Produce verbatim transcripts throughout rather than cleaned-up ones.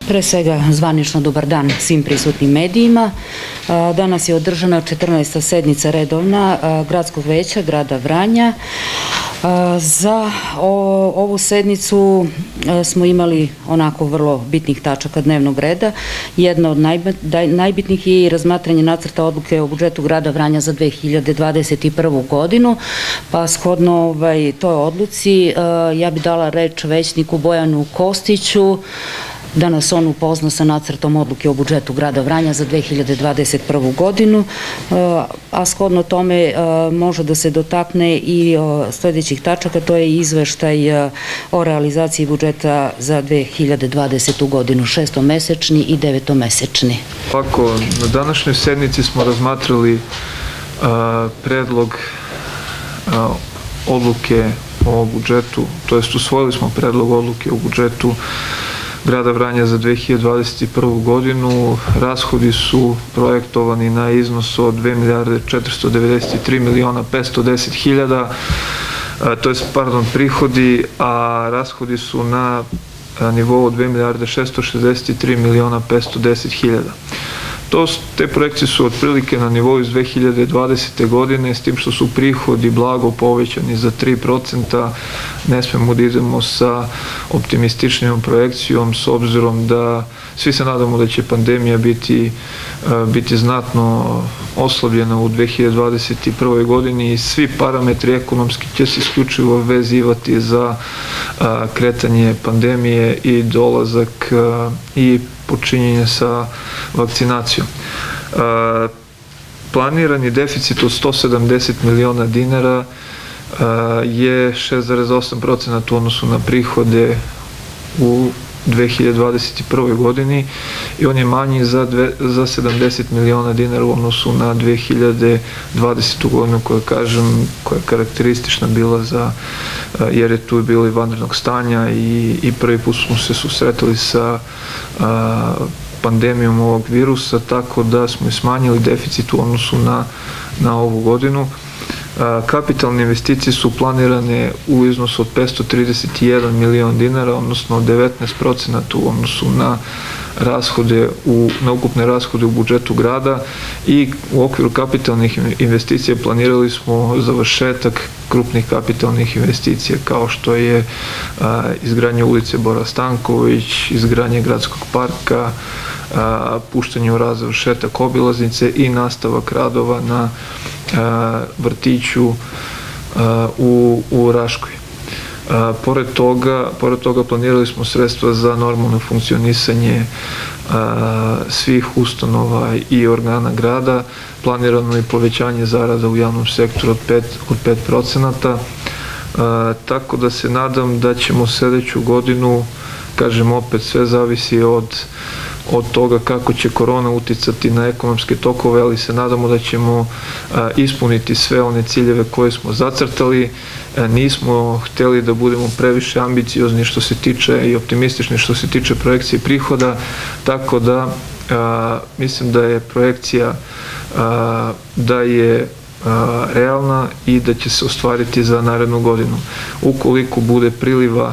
Pre svega zvanično dobar dan svim prisutnim medijima. Danas je održana četrnaesta sednica redovna Gradskog veća grada Vranja. Za ovu sednicu smo imali onako vrlo bitnih tačaka dnevnog reda. Jedna od najbitnijih je i razmatranje nacrta odluke o budžetu grada Vranja za dve hiljade dvadeset prvu godinu. Pa shodno toj odluci ja bi dala reč većniku Bojanu Kostiću da nas on upozna sa nacrtom odluke o budžetu grada Vranja za dve hiljade dvadeset prvu godinu, a shodno tome može da se dotakne i sledećih tačaka, to je izveštaj o realizaciji budžeta za dve hiljade dvadesetu godinu, šestomesečni i devetomesečni. Ovako, na današnjoj sednici smo razmatrali predlog odluke o budžetu, to jest usvojili smo predlog odluke o budžetu grada Vranja za dve hiljade dvadeset prvu godinu. Rashodi su projektovani na iznos od dve milijarde četiristo devedeset tri miliona petsto deset hiljada, to je, pardon, prihodi, a rashodi su na nivou od dve milijarde šesto šezdeset tri miliona petsto deset hiljada. Te projekcije su otprilike na nivou iz dve hiljade dvadesete godine, s tim što su prihodi blago povećani za tri procenta. Ne smemo da idemo sa optimističnijom projekcijom, s obzirom da svi se nadamo da će pandemija biti, biti znatno oslabljena u dve hiljade dvadeset prvoj godini i svi parametri ekonomski će se isključivo vezivati za kretanje pandemije i dolazak i počinjenje sa vakcinacijom. Planirani deficit od sto sedamdeset miliona dinara je šest zarez osam procenata u odnosu na prihode u dve hiljade dvadeset prvoj godini i on je manji za sedamdeset miliona dinara u odnosu na dve hiljade dvadesetu godinu, koja, kažem, koja je karakteristična bila za, jer je tu bilo i vanrednog stanja i prvi put smo se susretali sa pandemijom ovog virusa, tako da smo i smanjili deficit u odnosu na ovu godinu. Kapitalne investicije su planirane u iznosu od petsto trideset jedan milion dinara, odnosno devetnaest procenata u odnosu na rashode, na ukupne rashode u budžetu grada, i u okviru kapitalnih investicija planirali smo završetak krupnih kapitalnih investicija, kao što je izgradnja ulice Bora Stanković, izgradnja gradskog parka, puštanje u rad završetak obilaznice i nastavak radova na vrtiću u Raškoj. Pored toga planirali smo sredstva za normalno funkcionisanje svih ustanova i organa grada, planirano je povećanje zarada u javnom sektoru od pet procenata, tako da se nadam da ćemo sledeću godinu, kažem opet, sve zavisi od od toga kako će korona uticati na ekonomske tokove, ali se nadamo da ćemo ispuniti sve one ciljeve koje smo zacrtali. Nismo hteli da budemo previše ambiciozni što se tiče i optimistični što se tiče projekcije prihoda, tako da mislim da je projekcija da je realna i da će se ostvariti za narednu godinu. Ukoliko bude priliva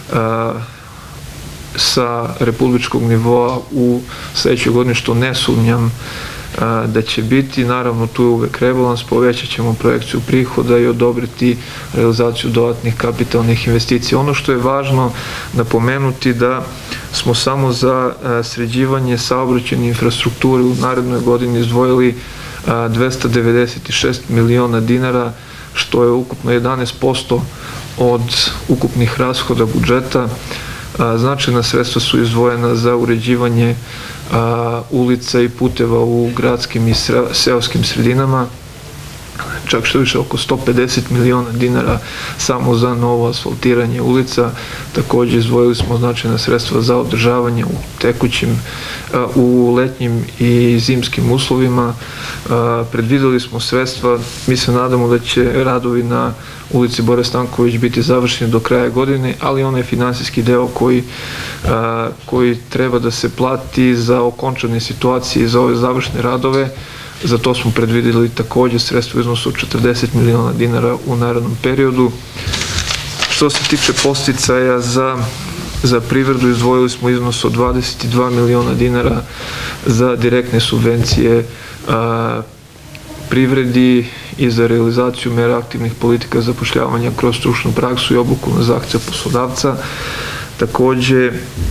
sa republičkog nivoa u sledećoj godini, što ne sumnjam da će biti, naravno tu je uvek rebalans, povećat ćemo projekciju prihoda i odobriti realizaciju dodatnih kapitalnih investicija. Ono što je važno napomenuti da smo samo za sređivanje saobraćajne infrastrukture u narednoj godini izdvojili dvesta devedeset šest miliona dinara, što je ukupno jedanaest posto od ukupnih rashoda budžeta. Značajna sredstva su izdvojena za uređivanje ulica i puteva u gradskim i seoskim sredinama, čak što više oko sto pedeset miliona dinara samo za novo asfaltiranje ulica. Takođe izdvojili smo značajna sredstva za održavanje u tekućim, u letnjim i zimskim uslovima. Predvideli smo sredstva, mi se nadamo da će radovi na ulici Bore Stanković biti završeni do kraja godine, ali onaj finansijski deo koji treba da se plati za okončane situacije i za ove završne radove, za to smo predvideli takođe sredstvo u iznosu od četrdeset miliona dinara u narednom periodu. Što se tiče podsticaja za za privredu izdvojili smo iznos od dvadeset dva miliona dinara za direktne subvencije privredi i za realizaciju mera aktivnih politika zapošljavanja kroz stručnu praksu i obuku na zahtev poslodavca. Takođe,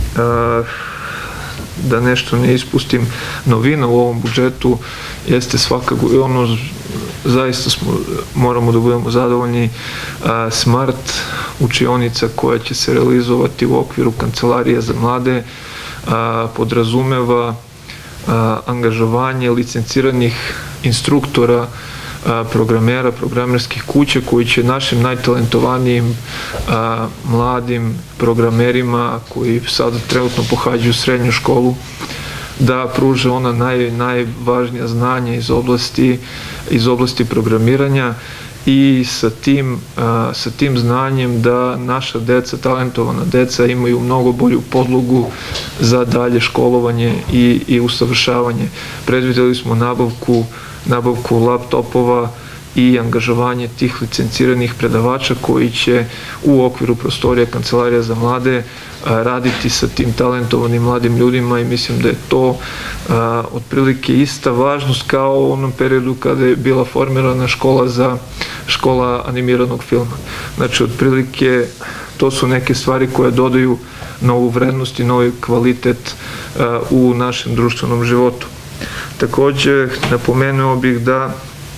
da nešto ne ispustim, novina u ovom budžetu jeste svakako i ono zaista smo, moramo da budemo zadovoljni, smart učionica koja će se realizovati u okviru Kancelarije za mlade podrazumeva angažovanje licenciranih instruktora, programera, programerskih kuća koji će našim najtalentovanijim mladim programerima koji sada trenutno pohađaju srednju školu da pruže ona najvažnija znanja iz oblasti iz oblasti programiranja i sa tim, sa tim znanjem da naša deca, talentovana deca imaju mnogo bolju podlogu za dalje školovanje i, i usavršavanje. Predvideli smo nabavku nabavku laptopova i angažovanje tih licenciranih predavača koji će u okviru prostorija Kancelarija za mlade raditi sa tim talentovanim mladim ljudima i mislim da je to otprilike ista važnost kao u onom periodu kada je bila formirana škola za škola animiranog filma. Znači, otprilike to su neke stvari koje dodaju novu vrednost i novi kvalitet u našem društvenom životu. Takođe, napomenuo bih da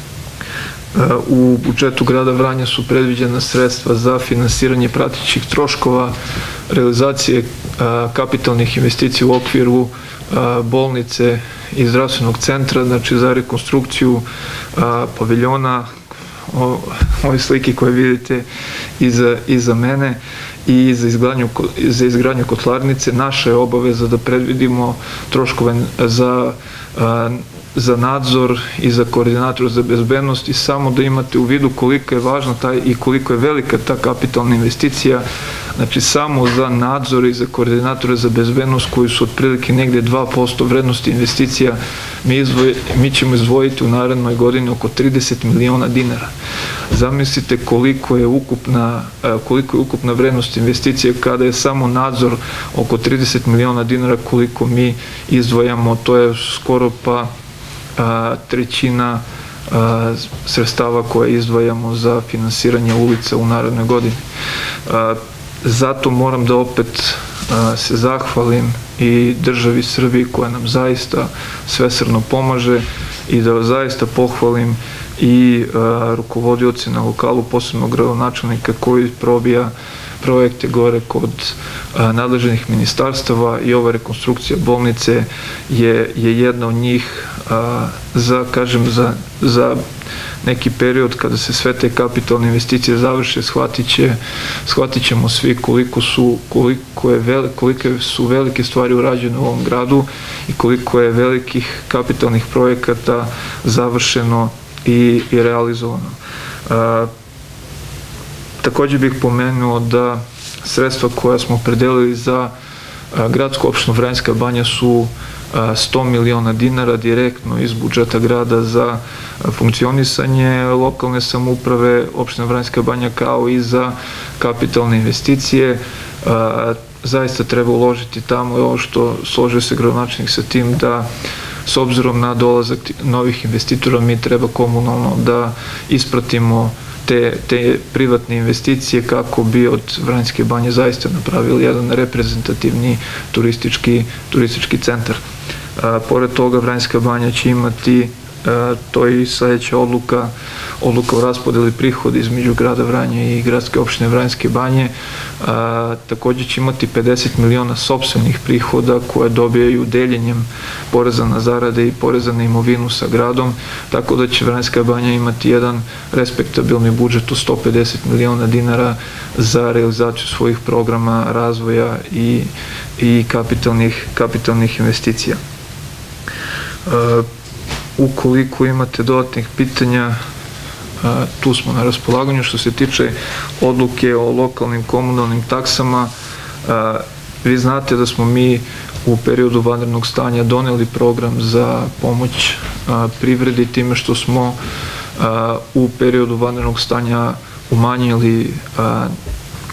u budžetu grada Vranja su predviđena sredstva za finansiranje pratećih troškova, realizacije kapitalnih investicija u okviru bolnice i zdravstvenog centra, znači za rekonstrukciju paviljona, ove slike koje vidite iza mene, i za izgradnju, za izgradnju kotlarnice. Naša je obaveza da predvidimo troškove za, za nadzor i za koordinator za bezbednost i samo da imate u vidu koliko je važna taj i koliko je velika ta kapitalna investicija. Znači, samo za nadzor i za koordinatore za bezbednost koji su otprilike negde dva posto vrednosti investicija, mi, izvoj, mi ćemo izdvojiti u narednoj godini oko trideset miliona dinara. Zamislite koliko je ukupna, koliko je ukupna vrednost investicije kada je samo nadzor oko trideset miliona dinara, koliko mi izdvojamo, to je skoro pa a, trećina a, sredstava koje izdvajamo za finansiranje ulica u narednoj godini. A, zato moram da opet a, se zahvalim i državi Srbiji koja nam zaista svesrdno pomaže i da zaista pohvalim i a, rukovodioci na lokalu, posebno gradonačelnika koji probija projekte gore kod a, nadležnih ministarstava i ova rekonstrukcija bolnice je, je jedna od njih a, za, kažem, za, za neki period kada se sve te kapitalne investicije završe, shvatit, će, shvatit ćemo svi koliko su, koliko je veli, kolike su velike stvari urađene u ovom gradu i koliko je velikih kapitalnih projekata završeno i, i realizovano. A, takođe bih pomenuo da sredstva koja smo predelili za a, gradsku opštinu Vranjska Banja su sto miliona dinara direktno iz budžeta grada za funkcionisanje lokalne samouprave opštine Vranjska Banja, kao i za kapitalne investicije. Zaista treba uložiti tamo, ovo što složio se gradonačelnik sa tim, da s obzirom na dolazak novih investitora mi treba komunalno da ispratimo te, te privatne investicije kako bi od Vranjske Banje zaista napravili jedan reprezentativni turistički, turistički centar. A, pored toga, Vranjska Banja će imati, a, to je i sledeća odluka, odluka o raspodeli prihoda između grada Vranja i gradske opštine Vranjske Banje. A, takođe će imati pedeset miliona sopstvenih prihoda koje dobijaju deljenjem poreza na zarade i poreza na imovinu sa gradom, tako da će Vranjska Banja imati jedan respektabilni budžet od sto pedeset miliona dinara za realizaciju svojih programa razvoja i, i kapitalnih, kapitalnih investicija. Uh, ukoliko imate dodatnih pitanja, uh, tu smo na raspolaganju. Što se tiče odluke o lokalnim komunalnim taksama, uh, vi znate da smo mi u periodu vanrednog stanja doneli program za pomoć uh, privredi time što smo uh, u periodu vanrednog stanja umanjili uh,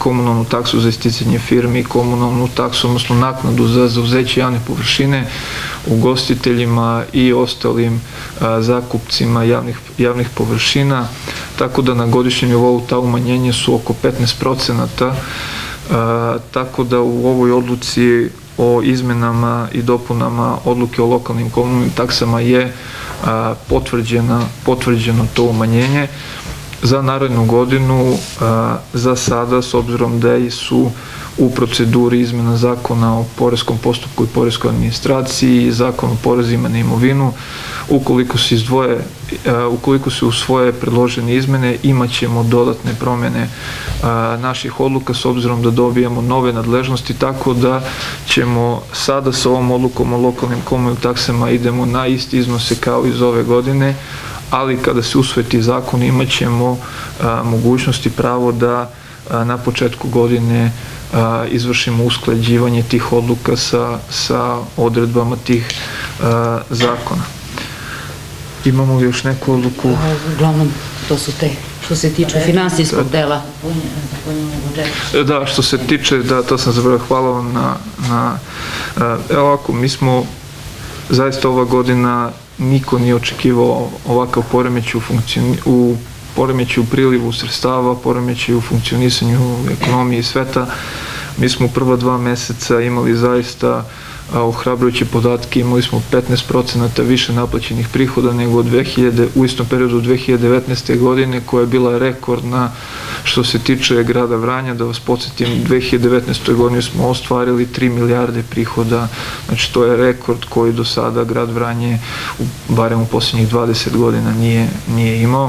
komunalnu taksu za isticanje firmi, komunalnu taksu, odnosno naknadu za zauzeće javne površine ugostiteljima i ostalim zakupcima javnih, javnih površina, tako da na godišnjem nivou ta umanjenja su oko petnaest procenata, tako da u ovoj odluci o izmenama i dopunama odluke o lokalnim komunalnim taksama je potvrđena, potvrđeno to umanjenje. Za narednu godinu, za sada, s obzirom da su u proceduri izmena zakona o poreskom postupku i poreskoj administraciji i zakon o porezima na imovinu, ukoliko se izdvoje, ukoliko se usvoje predložene izmene, imat ćemo dodatne promene naših odluka s obzirom da dobijamo nove nadležnosti, tako da ćemo sada sa ovom odlukom o lokalnim komunalnim taksama idemo na isti iznose kao iz ove godine, ali kada se usvoji ti zakon imat ćemo mogućnosti pravo da na početku godine izvršimo usklađivanje tih odluka sa, sa odredbama tih zakona. Imamo još neku odluku? Uglavnom, to su te, što se tiče finansijskog dela. Da, što se tiče, da, to sam zaboravio, hvala vam na, na, evo ovako, mi smo, zaista ova godina, niko nije očekivao ovakav poremeć u funkcioni, u poremeći u prilivu sredstava, poremeći u funkcionisanju ekonomije i sveta. Mi smo u prva dva meseca imali zaista ohrabrujuće podatke, imali smo petnaest procenata više naplaćenih prihoda nego u istom periodu dve hiljade devetnaeste. godine, koja je bila rekordna što se tiče grada Vranja. Da vas podsjetim, u dve hiljade devetnaestoj. godini smo ostvarili tri milijarde prihoda, znači to je rekord koji do sada grad Vranje, barem u posljednjih dvadeset godina, nije, nije imao.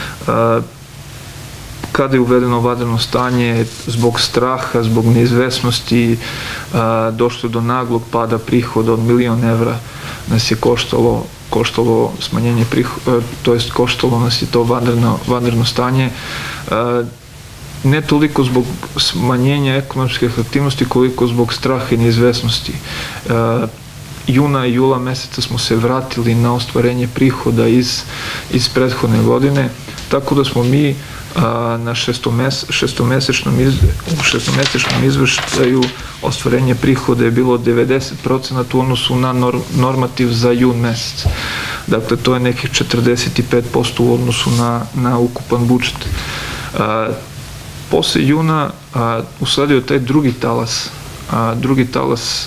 Kada je uvedeno vanredno stanje, zbog straha, zbog neizvesnosti, došlo do naglog pada prihoda od milion evra, nas je koštalo, koštalo smanjenje prihoda, to jest koštalo nas je to vanredno, vanredno stanje, ne toliko zbog smanjenja ekonomskih aktivnosti, koliko zbog straha i neizvesnosti. Juna i jula meseca smo se vratili na ostvarenje prihoda iz, iz prethodne godine, tako da smo mi na šestomesečnom izveštaju ostvarenje prihoda je bilo devedeset procenata u odnosu na normativ za jun mesec. Dakle, to je nekih četrdeset pet posto u odnosu na, na ukupan budžet. Posle juna usledio taj drugi talas, drugi talas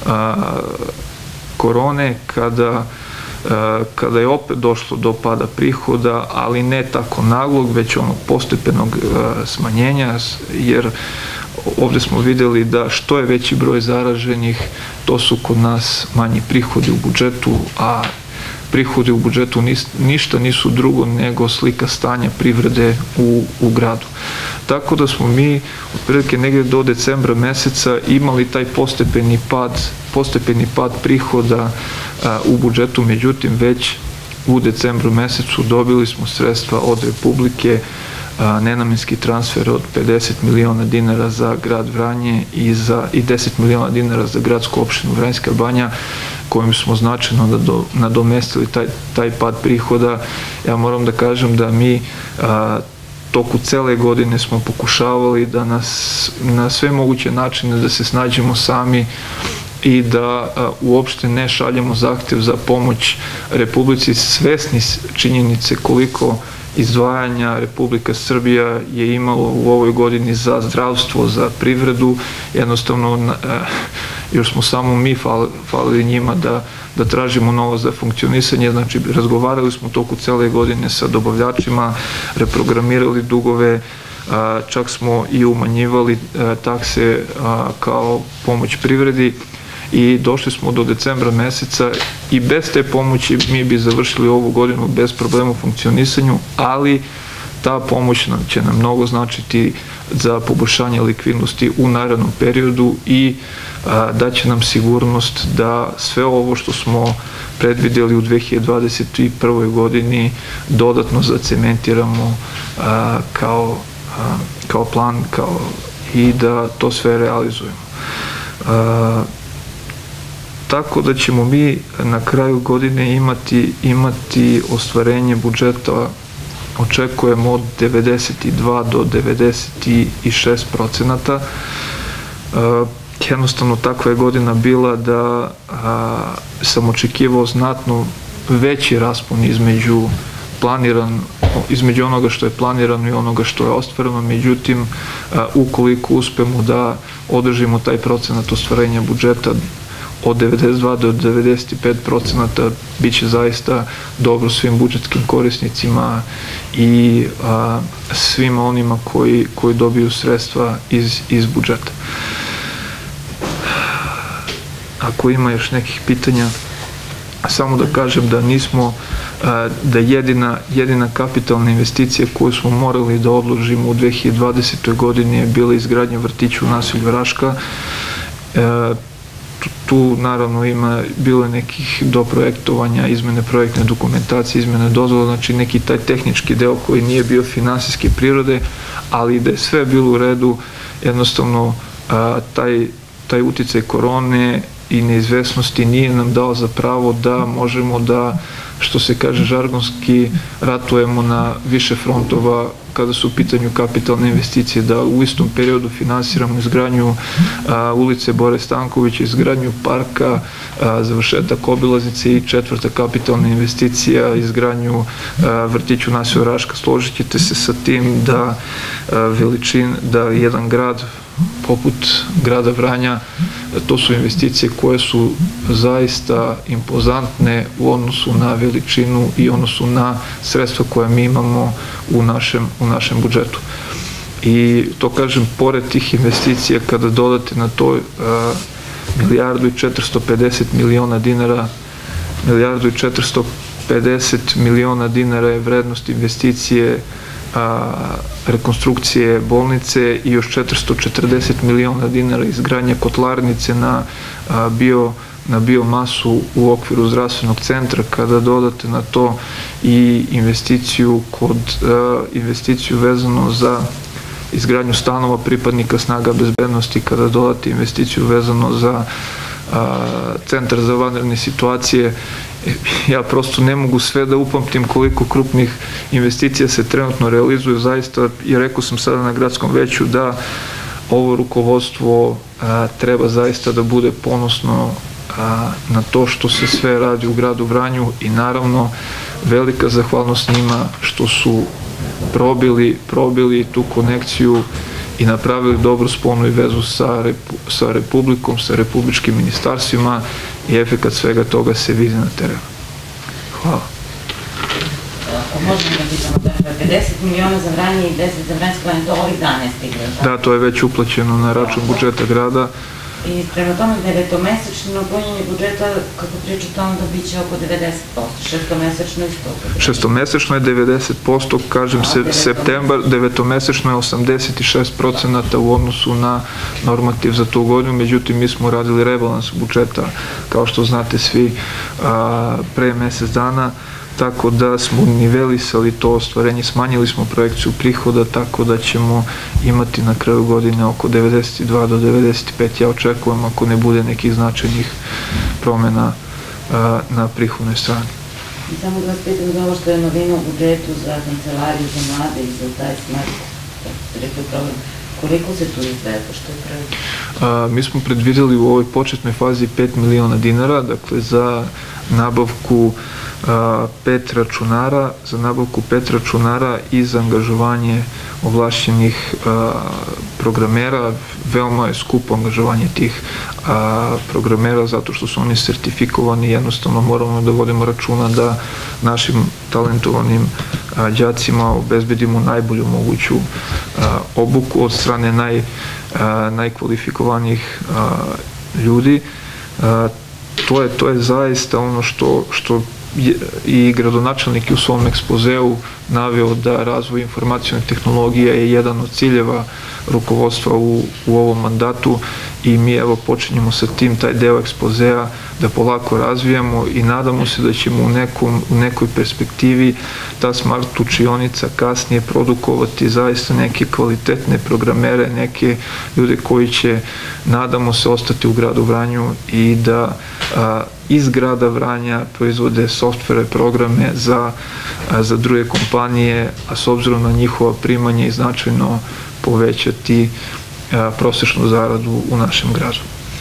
korone, kada kada je opet došlo do pada prihoda, ali ne tako naglog, već onog postepenog smanjenja, jer ovde smo videli da što je veći broj zaraženih, to su kod nas manji prihodi u budžetu, a prihodi u budžetu ništa nisu drugo nego slika stanja privrede u, u gradu. Tako da smo mi otprilike negde do decembra meseca imali taj postepeni pad, postepeni pad prihoda a, u budžetu, međutim već u decembru mesecu dobili smo sredstva od Republike, a, nenamenski transfer od pedeset miliona dinara za grad Vranje i, za, i deset miliona dinara za gradsku opštinu Vranjska Banja, kojim smo značajno nadomestili taj, taj pad prihoda. Ja moram da kažem da mi a, toku cele godine smo pokušavali da nas na sve moguće načine da se snađemo sami i da a, uopšte ne šaljemo zahtev za pomoć Republici, svesni činjenice koliko izdvajanja Republika Srbija je imalo u ovoj godini za zdravstvo, za privredu. Jednostavno, još smo samo mi falili njima da, da tražimo novac za funkcionisanje. Znači, razgovarali smo toku cele godine sa dobavljačima, reprogramirali dugove, čak smo i umanjivali takse kao pomoć privredi. I došli smo do decembra meseca i bez te pomoći mi bi završili ovu godinu bez problema u funkcionisanju, ali ta pomoć nam će nam mnogo značiti za poboljšanje likvidnosti u narednom periodu i da će nam sigurnost da sve ovo što smo predvidjeli u dve hiljade dvadeset prvoj. godini dodatno zacementiramo a, kao, a, kao plan kao, i da to sve realizujemo. A, Tako da ćemo mi na kraju godine imati, imati ostvarenje budžeta očekujemo od devedeset dva do devedeset šest procenata. Jednostavno takva je godina bila da sam očekivao znatno veći raspon između planiran, između onoga što je planirano i onoga što je ostvareno, međutim, ukoliko uspemo da održimo taj procenat ostvarenja budžeta od devedeset dva do devedeset pet procenata, bit će zaista dobro svim budžetskim korisnicima i svima onima koji dobiju sredstva iz budžeta. Ako ima još nekih pitanja, samo da kažem da nismo, da jedina kapitalna investicija koju smo morali da odložimo u dve hiljade dvadesetoj godini je bila izgradnja vrtića u naselju Raška. Tu naravno ima bilo nekih doprojektovanja, izmene projektne dokumentacije, izmene dozvola, znači neki taj tehnički deo koji nije bio finansijske prirode, ali da je sve bilo u redu, jednostavno taj uticaj korone i neizvesnosti nije nam dao za pravo da možemo da, što se kaže žargonski, ratujemo na više frontova kada su u pitanju kapitalne investicije, da u istom periodu finansiramo izgradnju ulice Bore Stankovića, izgradnju parka, završetak obilaznice i četvrta kapitalna investicija, izgradnju vrtića u naselju Raška. Složit ćete se sa tim da veličin, da jedan grad poput grada Vranja, to su investicije koje su zaista impozantne u odnosu na veličinu i odnosu na sredstva koje mi imamo u našem budžetu. I to kažem, pored tih investicija, kada dodate na to milijardu i četiristo pedeset miliona dinara, milijardu i četiristo pedeset miliona dinara je vrednost investicije rekonstrukcije bolnice i još četiristo četrdeset miliona dinara izgradnje kotlarnice na biomasu u okviru zdravstvenog centra. Kada dodate na to i investiciju investiciju vezano za izgradnju stanova pripadnika snaga bezbednosti, kada dodate investiciju vezano za centar za vanredne situacije, ja prosto ne mogu sve da upamtim koliko krupnih investicija se trenutno realizuju zaista, i rekao sam sada na gradskom veću da ovo rukovodstvo treba zaista da bude ponosno na to što se sve radi u gradu Vranju i naravno velika zahvalnost njima što su probili tu konekciju i napravili dobru sponu i vezu sa Republikom, sa republičkim ministarstvima i efekat svega toga se vidi na terenu. Hvala. Ako možemo da pitamo, pedeset miliona za Vranje i deset za Vranjsko Banje, to ovih dana je stiglo? Da, to je već uplaćeno na račun budžeta grada. I prema tome devetomesečno punjenje budžeta, kako pričate, onda bit će oko devedeset posto, šestomesečno i sto posto. Šestomesečno je devedeset posto, kažem se, septembar, devetomesečno je osamdeset šest procenata u odnosu na normativ za tu godinu, međutim mi smo radili rebalans budžeta, kao što znate svi, pre mesec dana, tako da smo nivelisali to ostvarenje, smanjili smo projekciju prihoda, tako da ćemo imati na kraju godine oko devedeset dva do devedeset pet. Ja očekujem ako ne bude nekih značajnih promjena na prihodnoj strani. I samo da vas pitam za ovo što je novina u budžetu za kancelariju za mlade i za taj smart, rekao problem, koliko se tu izdvaja, što je prvi? Mi smo predvidjeli u ovoj početnoj fazi pet miliona dinara, dakle za nabavku pet računara, za nabavku pet računara i za angažovanje ovlašćenih programera. Veoma je skupo angažovanje tih programera zato što su oni sertifikovani, jednostavno moramo da vodimo računa da našim talentovanim đacima obezbedimo najbolju moguću obuku od strane najkvalifikovanijih ljudi. To je zaista ono što i gradonačelnik je u svom ekspozeu naveo da razvoj informacione tehnologije je jedan od ciljeva rukovodstva u, u ovom mandatu i mi evo počinjemo sa tim taj deo ekspozea da polako razvijamo i nadamo se da ćemo u, nekom, u nekoj perspektivi ta smart učionica kasnije produkovati zaista neke kvalitetne programere, neke ljude koji će, nadamo se, ostati u gradu Vranju i da a, iz grada Vranja proizvode softvere, programe za, a, za druge kompanije, a s obzirom na njihova primanja i značajno povećati a, prosečnu zaradu u našem gradu.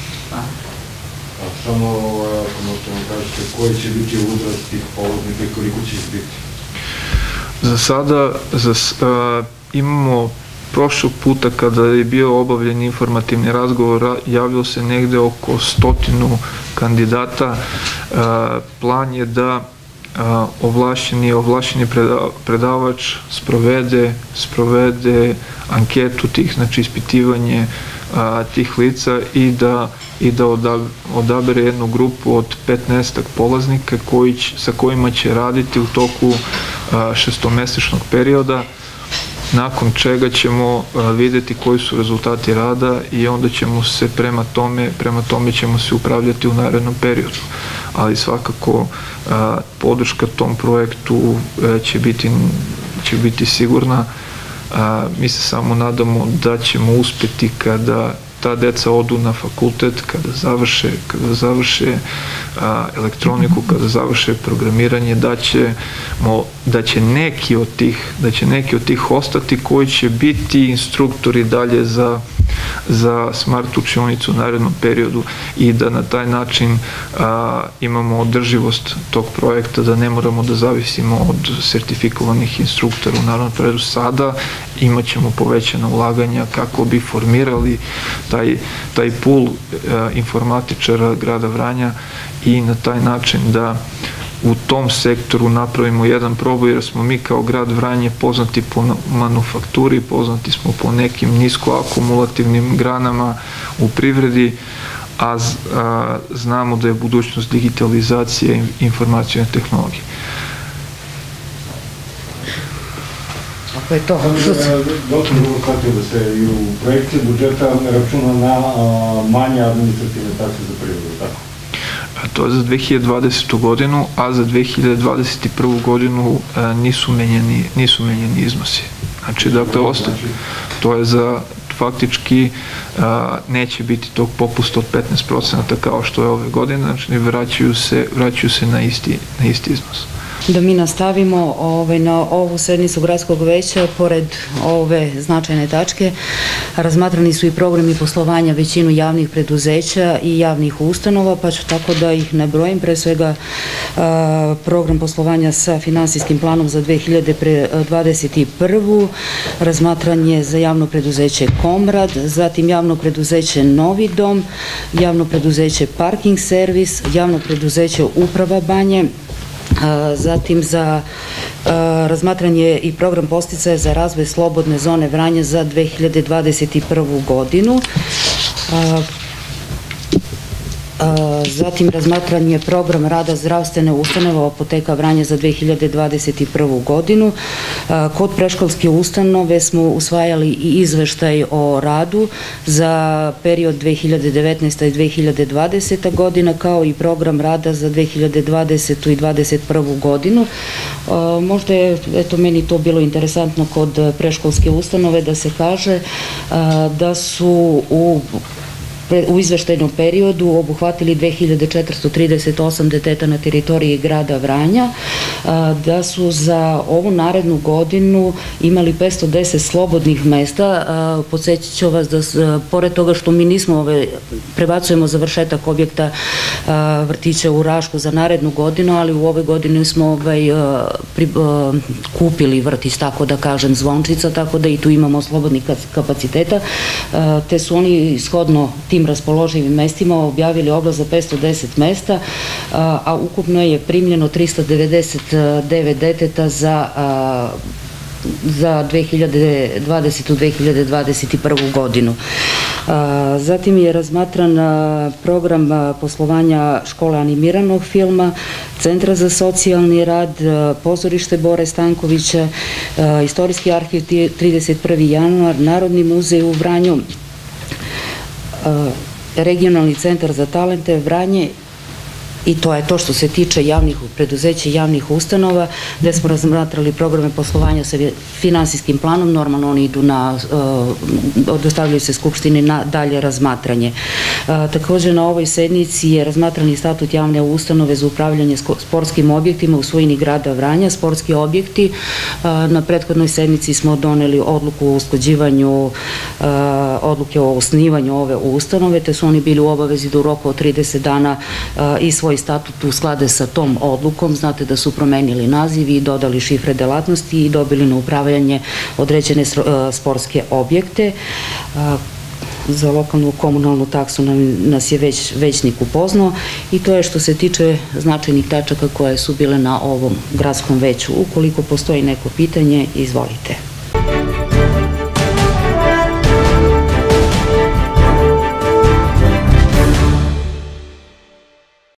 Samo, ako možete vam kažete, koji će biti uzrast tih polaznika i koliko će ih biti? Za sada za, a, imamo prošlog puta kada je bio obavljen informativni razgovor, javilo se negde oko stotinu kandidata. A, plan je da a, ovlašćeni, ovlašćeni predavač sprovede, sprovede anketu tih, znači ispitivanje a, tih lica i da i da odabere jednu grupu od petnaestak polaznika koji će, sa kojima će raditi u toku a, šestomesečnog perioda, nakon čega ćemo a, videti koji su rezultati rada i onda ćemo se prema tome, prema tome ćemo se upravljati u narednom periodu. Ali svakako a, podrška tom projektu a, će biti, će biti sigurna. A, mi se samo nadamo da ćemo uspeti kada ta deca odu na fakultet, kada završe, kada završe a, elektroniku, kada završe programiranje, da će, mo, da će neki od tih, da će neki od tih ostati koji će biti instruktori dalje za za smart učionicu u narednom periodu i da na taj način a, imamo održivost tog projekta, da ne moramo da zavisimo od sertifikovanih instruktora u narednom periodu. Sada imat ćemo povećana ulaganja kako bi formirali taj, taj pool a, informatičara grada Vranja i na taj način da u tom sektoru napravimo jedan proboj, jer smo mi kao grad Vranje poznati po manufakturi, poznati smo po nekim niskoakumulativnim granama u privredi, a, a znamo da je budućnost digitalizacije i informacijone tehnologije. Ako je to... Dosta dobro shvatio da se i u projekciji budžeta ne računa na manje administrativne takse za privredu, tako? To je za dve hiljade dvadesete. godinu, a za dve hiljade dvadeset prvu. godinu nisu menjeni, nisu menjeni iznosi. Znači, dakle, ostaje. To je za, faktički, neće biti tog popusta od petnaest procenata kao što je ove godine, znači vraćaju se, vraćaju se na isti, na isti iznos. Da mi nastavimo ovaj, na ovu sednicu gradskog veća, pored ove značajne tačke, razmatrani su i programi poslovanja većinu javnih preduzeća i javnih ustanova, pa ću tako da ih ne brojim. Pre svega a, program poslovanja sa finansijskim planom za dve hiljade dvadeset prvu. Razmatranje za javno preduzeće Komrad, zatim javno preduzeće Novi dom, javno preduzeće Parking servis, javno preduzeće Uprava Banje, zatim za razmatranje i program podsticaja za razvoj slobodne zone Vranja za dve hiljade dvadeset prvu. godinu. Zatim razmatranje program rada zdravstvene ustanove Apoteka Vranje za dve hiljade dvadeset prvu. godinu. Kod predškolske ustanove smo usvajali i izveštaj o radu za period dve hiljade devetnaesta. i dve hiljade dvadeseta. godina, kao i program rada za dve hiljade dvadesetu. i dvadeset prvu. godinu. Možda je, eto, meni to bilo interesantno kod predškolske ustanove da se kaže da su u u izveštajnom periodu obuhvatili dve hiljade četiristo trideset osam deteta na teritoriji grada Vranja, da su za ovu narednu godinu imali petsto deset slobodnih mesta. Podsjetit ću vas da, pored toga što mi nismo, prebacujemo završetak objekta vrtića u Rašku za narednu godinu, ali u ovoj godini smo kupili vrtić, tako da kažem, Zvončica, tako da i tu imamo slobodnih kapaciteta, te su oni shodno tim raspoloživim mestima objavili oglas za petsto deset mesta, a ukupno je primljeno trista devedeset devet deteta za za dve hiljade dvadesetu. i dve hiljade dvadeset prvu. godinu. Zatim je razmatran program poslovanja škole animiranog filma, Centra za socijalni rad, pozorište Bore Stankovića, Istorijski arhiv trideset prvi januar, Narodni muzej u Vranju, Regionalni centar za talente Vranje. I to je to što se tiče javnih preduzeća i javnih ustanova, gde smo razmatrali programe poslovanja sa finansijskim planom. Normalno oni idu na, dostavljaju se Skupštini na dalje razmatranje. Takođe na ovoj sednici je razmatran i statut javne ustanove za upravljanje sportskim objektima u svojini grada Vranja, sportski objekti. Na prethodnoj sednici smo doneli odluku o usklađivanju, odluke o osnivanju ove ustanove, te su oni bili u obavezi da u roku od trideset dana i svoj statut usklade sa tom odlukom. Znate da su promenili naziv i dodali šifre delatnosti i dobili na upravljanje određene sportske objekte. Za lokalnu komunalnu taksu nas je već većnik upoznao i to je što se tiče značajnih tačaka koje su bile na ovom gradskom veću. Ukoliko postoji neko pitanje, izvolite.